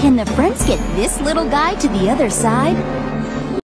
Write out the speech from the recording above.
Can the friends get this little guy to the other side?